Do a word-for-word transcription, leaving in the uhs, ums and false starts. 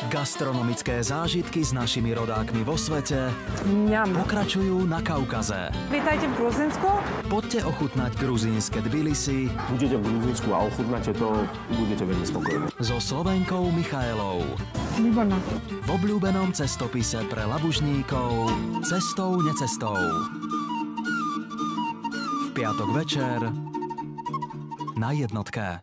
Gastronomické zážitky s našimi rodákmi vo svete Mňam. pokračujú na Kaukaze. Vítajte v Gruzínsku. Poďte ochutnať gruzínske Tbilisi. Budete v Gruzínsku a ochutnáte to, budete veľmi spokojní. So Slovenkou Michaelou. Výborná. V obľúbenom cestopise pre labužníkov Cestou necestou. V piatok večer na jednotke.